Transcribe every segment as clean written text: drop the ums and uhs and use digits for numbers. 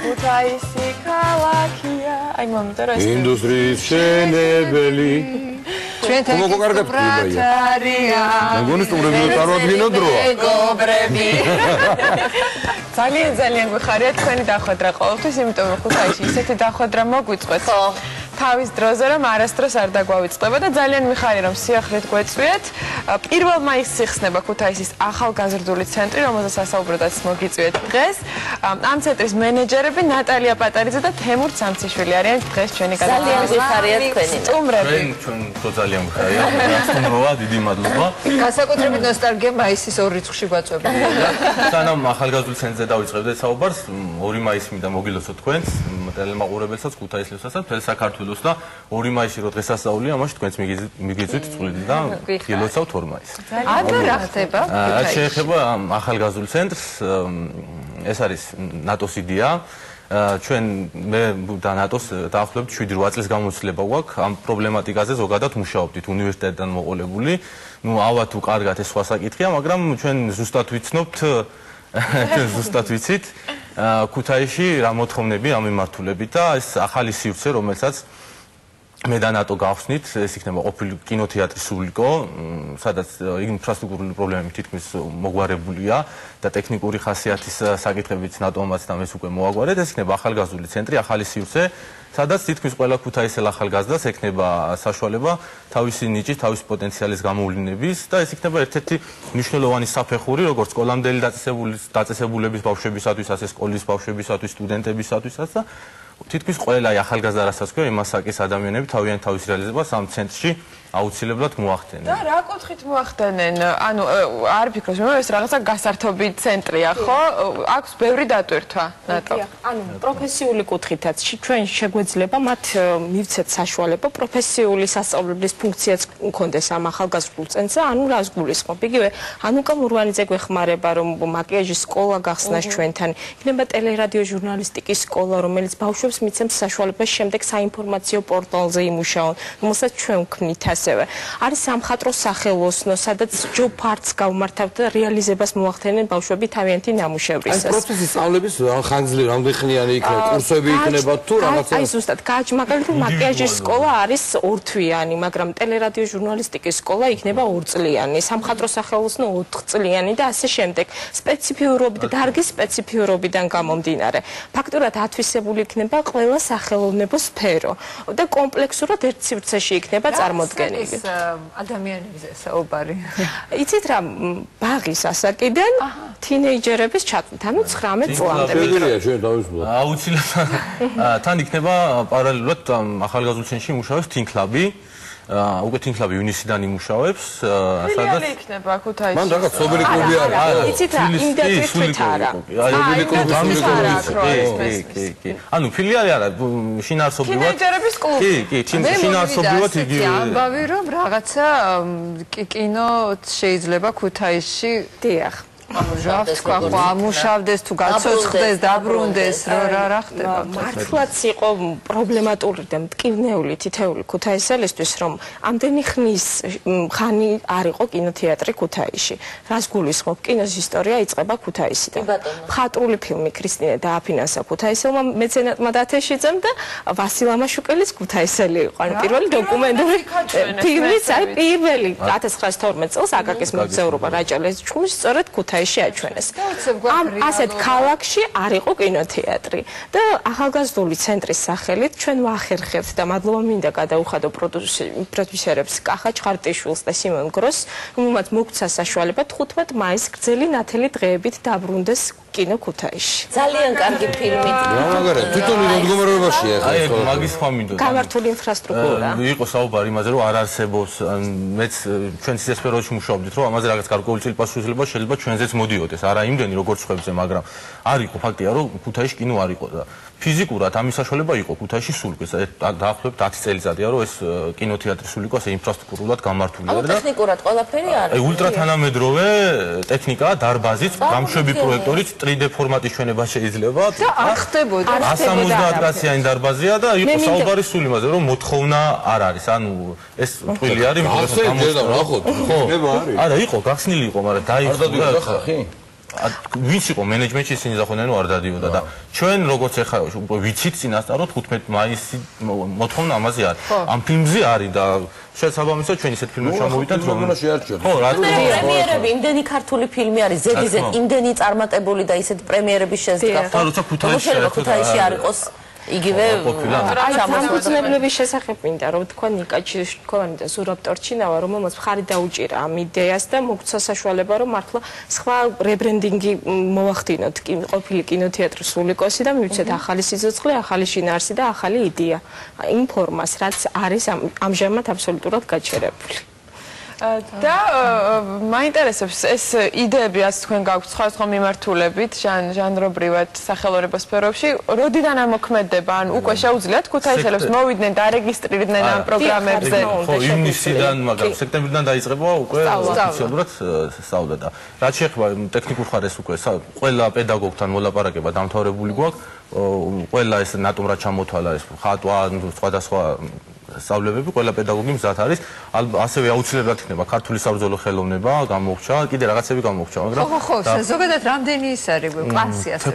ქუთაისი ქალაქია. აი მომენტა რა ინდუსტრიის შენებელი. ჩვენთან ბრატარია. მეგონი სტუმრები წარმოადგინო დროა. მეგობრები. ძალიან გვიხარია თქვენი დახვედრა ყოველთვის, იმიტომ რომ ქუთაისში ისეთი დახვედრა მოგვიწყვეთ. ხო. თავის დროზე რომ არასდროს არ დაგვავიწყდება და ძალიან მიხარია რომ სიახლით გვეწვიეთ. 1 მაისს იხსნება ქუთაისის ახალგაზრდული ცენტრი, რომელზეც ასაუბროდაც მოგიწვიეთ დღეს. ამ ცენტრის მენეჯერები ნატალია პატარიძე და თემურ სამციშვილი არიან დღეს ჩვენი ძალიან მიხარია თქვენი სტუმრები. ჩვენ ძალიან მიხარია. სტუმროა, დიდი მადლობა. განსაკუთრებით ნოსტალგია მაისის 2 რიცხვში გვაწვევია. სანამ ახალგაზრდულ ცენტრზე დავიწყებდეთ საუბარს, 2 მაისიდან მოგილოცოთ თქვენს ტელემაყურებელსაც, ქუთაისლებსაც, მთელ საქართველოს და 2 მაისში რო დღესასწაულია, ამაში თქვენც მიგიწვით წყვლით და გილოცავთ 2 მაისს. აბა რა ხდება? რაც შეეხება ახალგაზრდულ ცენტრს, ეს არის ნატოს იდეა. ჩვენ მე და ნატოს დაახლოებით 7-8 წლის გამოცდილება გვაქვს ამ პრობლემატიკაზე ზოგადად მუშაობდით უნივერსიტეტიდან მოყოლებული. ნუ ავა თუ კარგად ეს სხვა საკითხია, მაგრამ ჩვენ ზუსტად ვიცნობთ ზუსტად ვიცით ქუთაისში რა მოთხოვნები ამ მიმართულებით და ეს ახალი სივრცე, რომელსაც მე და ნატო გავხსნით, ეს იქნება ყოფილი კინოთეატრის სულიკო, სადაც ინფრასტრუქტურული პრობლემები თითქმის მოგვარებულია და ტექნიკური ხასიათის საკითხებით ნატომაც და მეს უკვე მოაგვარეთ. ეს იქნება ახალგაზრდული ცენტრი, ახალი სივრცე, სადაც თითქმის ყველა ქუთაისელ ახალგაზრდას ექნება საშუალება თავისი ნიჭის, თავისი პოტენციალის გამოვლინების და ეს იქნება ერთ-ერთი მნიშვნელოვანი საფეხური, როგორც სკოლამდელი დაწესებულების ბავშვებისათვის, ასე სკოლის ბავშვებისათვის, სტუდენტებისათვისაც და თითქმის ყველა ახალგაზრდა რასაც ქვია, იმასაკის ადამიანები თავიანთ თავის რეალიზებას ამ ცენტრში აუცილებლად მოახდენენ. და რა კუთხით მოახდენენ? ანუ არ ფიქრობ, რომ ეს რაღაცა გასართობი ცენტრია, ხო? აქვს ბევრი დატვირთვა ნატო. ანუ პროფესიული კუთხითაც ჩვენ შეგვეძლება მათ მივცეთ საშუალება პროფესიული სასწავლებლის ფუნქციაც მქონდეს ამ ახალგაზრდულ ცენტრზე, ანუ რას გულისხმობ? იგივე ანუკა მურვანიძე გვეხმარება, რომ მაკიაჟის სკოლა გახსნას ჩვენთან. იქნება ტელერადიო ჟურნალისტიკის სკოლა, რომელიც ბავშვებს მიცემს საშუალებას შემდეგ საინფორმაციო პორტალზე იმუშაონ, რომელსაც ჩვენ ვქმნით ასევე. არის სამხატვრო სახელოსნო, სადაც ჯობ ფარტს გავმართავთ და რეალიზებას მოახდენენ ბავშვები თავიანთი ნამუშევრისას. აი პროცესის სწავლების ხანგრძლივი რამდენხნიანი იქნება, კურსები იქნება თუ რაღაცა? აი ზუსტად, მაგალითად მაკიაჟის სკოლა არის 2 თვიანი, მაგრამ ტელერადიო ჟურნალისტიკის სკოლა იქნება 2 წლიანი, სამხატვრო სახელოსნო 4 წლიანი და ასე შემდეგ. სპეციფიურობით, დარგის სპეციფიურობიდან გამომდინარე. ფაქტურად ათვისებული იქნება ყველა სახელოვნებო სფერო და კომპლექსურად ერთ სივრცეში იქნება წარმოდგენილი. ადამიანებზე საუბარი. იცით რა, ბაღის ასაკიდან თინეიჯერების ჩათვლით, ანუ 19 წლამდე. შეგიძლია ჩვენ დავისვათ. აუცილებლად თან იქნება პარალელურად ახალგაზრდულ ცენტრში მუშაობს თინკლაბი. უკვე თინკლაბი ივნისიდან იმუშავებს, სადაც იქნება ქუთაისში. მან რაღაც სობელი კლუბი არის. იცით რა, იმ დატვირთვით არა. სობელი კლუბი კი. ანუ ფილიალი არა, შინაარსობრივად. თინეიჯერების კლუბი. კი, შინაარსობრივად იგივე. ამბავი რომ რაღაცა კინო შეიძლება ქუთაისში დიახ. რა თქვა, ამუშავდეს თუ გაცოცხლდეს, დაბრუნდეს, რა ხდება? მართლაც იყო პრობლემატური და მტკივნეული თითეული ქუთაისელისთვის, რომ ამდენი ხნის ხანი არ იყო კინოთეატრი ქუთაისში. რას გულისხმობ? კინოს ისტორია იწყება ქუთაისიდან. მხატვრული ფილმი ქრისტინე დააფინანსა ქუთაისელმა მეცენატმა დათეშიძემ და ვასილ ამაშუკელის ქუთაისელი იყო. ანუ პირველი დოკუმენტური ფილმიც, აი პირველი 1912 წელს აკაკის მოგზაურობა რაჭალეს ჭუმის სწორედ ქუთაისში აჩვენეს. ამ ასეთ ქალაქში არ იყო კინოთეატრი და ახალგაზრდული ცენტრის სახელით ჩვენ ვახერხებთ და მადლობა მინდა გადაუხადო პროდიუსერებს კახა ჩხარტიშვილს და სიმონ გროსს, რომელმაც მოგცა საშუალება 15 მაისს გრძელი ნათელი დღეებით დაბრუნდეს კინო ქუთაისში. ძალიან კარგი ფილმი. რა მაგარია, თვითონ მდგომარეობაშია აი მაგის ხმა მინდოდა. გამართული ინფრასტრუქტურა. იყო საუბარი იმაზე, რომ არ არსებობს, მეც ჩვენ სისესპეროში მუშაობდით, რომ ამაზე რაღაც გარკვეული წილპასუხისმგებლობა შეიძლება ჩვენზეც მოდიოდეს, არა იმდენი როგორც ხვებზე, მაგრამ არ იყო ფაქტია, რომ ქუთაისში კინო არ იყო და ფიზიკურად ამის საშუალება იყო ქუთაისში სულიკოს. დაახლოებით 10 წელიწადია, რომ ეს კინოთეატრი სულიკო ასე ინფრასტრუქტურულად გამართულია და ტექნიკურად ყველაფერი არის. აი ულტრა თანამედროვე ტექნიკა, დარბაზით, გამშვები პროექტორით 3D ფორმატის ჩვენება შეიძლება და არ ხდებოდა. 170 კაციანი დარბაზია და იყო საუბარი სულ იმაზე, რომ მოთხოვნა არ არის. ანუ ეს ტყვილი არის, ასე ჯერდა ნახოთ. ხო, არა, იყო გახსნილი იყო, მაგრამ დაიხო. ვინც იყო მენეჯმენტში ისინი ზახონდნენ რომ არ დადიოდა და ჩვენ როგორც ეხლა ვიცით წინასწარ რომ 15 მაისი მოთხოვნა ამაზე არის ამ ფილმზე არის და შესაბამისად ჩვენ ისეთ ფილმებს ჩამოვიტანთ რომ ხო რა თქმა უნდა პრემიერები იმდენი ქართული ფილმი არის ზედიზედ იმდენი წარმატებული და ისეთ პრემიერების შესდგა და როცა ქუთაისში არ იყოს იგივე სამფუძნებლების შესახებ მინდა რომ თქვა ნიკა ჩიშკოვანი და ზურაბ ტორჩინავა რომელმაც მხარი დაუჭირა ამ იდეას და მოგცა საშუალება რომ მართლა სხვა რებრენდინგი მოახდინოთ ყოფილი კინოთეატრის სულიკოსი და მივცეთ ახალი სიცოცხლე, ახალი შინაარსი და ახალი იდეა იმ ფორმას რაც არის ამჟამად აბსოლუტურად გაჩერებული. და მაინტერესებს ეს იდეები რაც თქვენ გაქვთ სხვადასხვა მიმართულებით ჟანრობრივად სახელმწიფო სფეროში როდიდან ამოქმედება ან უკვე შეუძლიათ ქუთაისელებს მოვიდნენ და რეგისტრირდნენ ამ პროგრამებზე ხო ივნისიდან მაგრამ სექტემბრიდან დაიწყება უკვე ოფიციალურად სწავლა და რაც შეეხება ტექნიკურ ხარეს უკვე ყველა პედაგოგთან მოლაპარაკება დამთავრებული გვაქვს ყველა ეს ნატომ რა ჩამოთვალა ეს ხატვა სხვადასხვა სწავლებები ყველა პედაგოგი მზად არის ასევე აუცილებლად იქნება ქართული საბრძოლო ხელოვნება გამოგჩა კიდე რაღაცები გამოგჩა მაგრამ ხო ზოგადად რამდენი ის არის კლასი ასე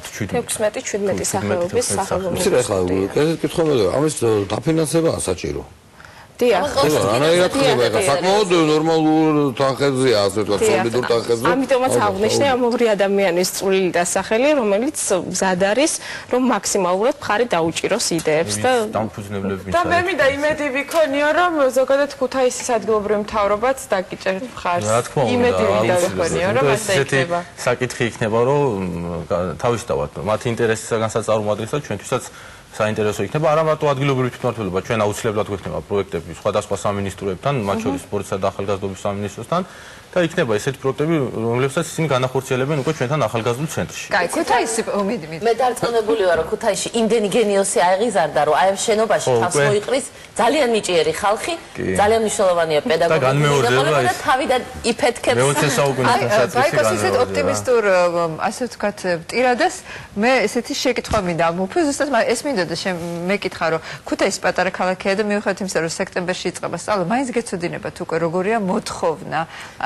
16-17 სახელობის სახელობის ეხლა კეთილ კითხომდე ამის დაფინანსებაა საჭირო დიახ რანაირად ხდება ეხლა საკმაოდ ნორმალურ თანხებზეა ასე ვთქვათ სოლიდურ თანხებზე ამიტომაც აღნიშნე ამ ორი ადამიანის წვლილი და სახელი რომელიც მზად არის რომ მაქსიმალურად მხარი დაუჭიროს იდეებს და დამფუძნებლები და მე მინდა იმედი ვიქონიო რომ ზოგადად ქუთაისის ადგილობრივ მთავრობაც დაგიჭერთ მხარს იმედი მინდა ვიქონიო რომ ასე იქნება საკითხი იქნება რომ თავისთავად მათი ინტერესისაგან საწარმოადგენსა ჩვენთვისაც საინტერესო იქნება არა მარტო ადგილობრივი თვითმმართველობა ჩვენ აუცილებლად გვექნება პროექტები სხვადასხვა სამინისტროებთან მათ შორის სპორტსა და ახალგაზრდობის სამინისტროსთან და იქნება ესეთი პროექტები რომლებსაც ისინი განახორციელებენ უკვე ჩვენთან ახალგაზრდულ ცენტრში. კაი, ქუთაისი მომიდი. მე დარწმუნებული ვარ რომ ქუთაისში იმდენი გენიოსი აღიზარდა რომ აი ამ შენობაში თავს მოიყრის ძალიან მიჭიერი ხალხი ძალიან მნიშვნელოვანია პედაგოგები და თავიდან იფეთქებს მე-20 საუკუნის ბაიკოს ისეთ ოპტიმისტურ ასე ვთქვათ ტირადას მე ესეთი შეკითხვა მინდა მოფე ზუსტად ეს მინდა და მეკითხა რომ ქუთაისი პატარა ქალაქია და მიუხედავად იმისა რომ სექტემბერში იწყება სწავლა მაინც გეცოდინებათ უკვე როგორია მოთხოვნა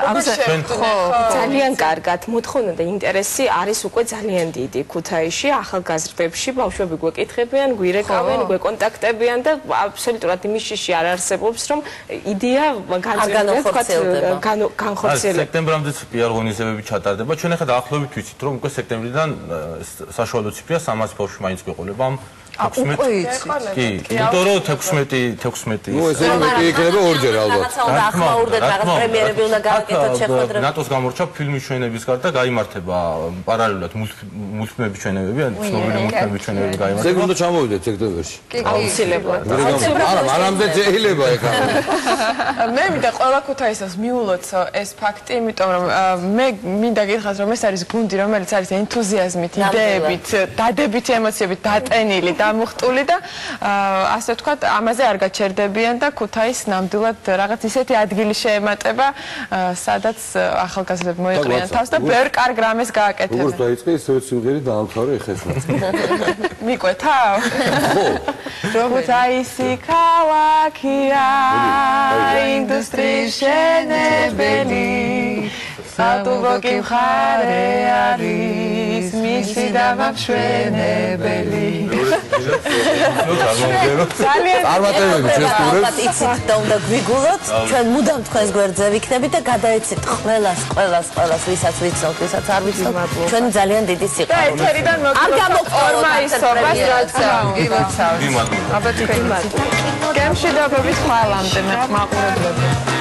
ძალიან კარგად მოთხოვნა და ინტერესი არის უკვე ძალიან დიდი ქუთაისში ახალგაზრდებში ბავშვები გვეკითხებიან გვირეკავენ გვეკონტაქტებიან და აბსოლუტურად იმის შიში არ არსებობს რომ იდეა განხორციელდება სექტემბრამდეც კი ორგანიზებები ჩატარდება ჩვენ ახლა დაახლოებით ვიცით რომ უკვე სექტემბრიდან საშუალო ციფრია 300 ბავშვი მაინც გვეყოლება ამ 16 კი, იმიტომ რომ 16 ნუ ესე მეტი იქნება ორჯერ ალბათ. რაღაცა უნდა ახმაურდეთ, რაღაც პრემიერები უნდა გააკეთოთ შეხვედრები. ნატოს გამორჩა ფილმის ჩვენების გარდა გაიმართება პარალელურად მულტფილმების ჩვენებები, ან ცნობილი მულტფილმების ჩვენებები გაიმართება. ზეგ უნდა ჩამოვიდეთ სექტემბერში. აუცილებლად. არა, მანამდე შეიძლება ეხლა. მე მინდა ყველა ქუთაისელს მიულოცო ეს ფაქტი, იმიტომ რომ მე მინდა გითხრათ რომ ეს არის გუნდი, რომელიც არის ენთუზიაზმით, იდეებით, დადებითი ემოციებით დატენილი დამუხტული და ასე ვთქვათ, ამაზე არ გაჩერდებიან და ქუთაის ნამდვილად რაღაც ისეთი ადგილი შეემატება, სადაც ახალგაზრდები მოიყრიან თავს და ბევრ კარგ რამეს გააკეთებენ. როგორც დაიწყე, ისევე სიმღერით დაამთავრე ეხეცნა. მიყვეთავ? ხო. ქუთაისი ქალაქია, ინდუსტრიის შენებელი, სატუბოკი მხარე არის, მისი დამამშვენებელი. წარმატებები შეესწრებს. იცით და უნდა გვიგულოთ, ჩვენ მუდამ თქვენს გვერდზე ვიქნებით და გადაეცით ყველას, ვისაც ვიცნობთ, ვისაც არ ვიცნობთ. ჩვენ ძალიან დიდი სიყვარული. ეთერიდან მოგწორმაისობას რაც გილოცავთ. აბა თქვენ გემშვიდობებით ხვალამდე მაყურებლები.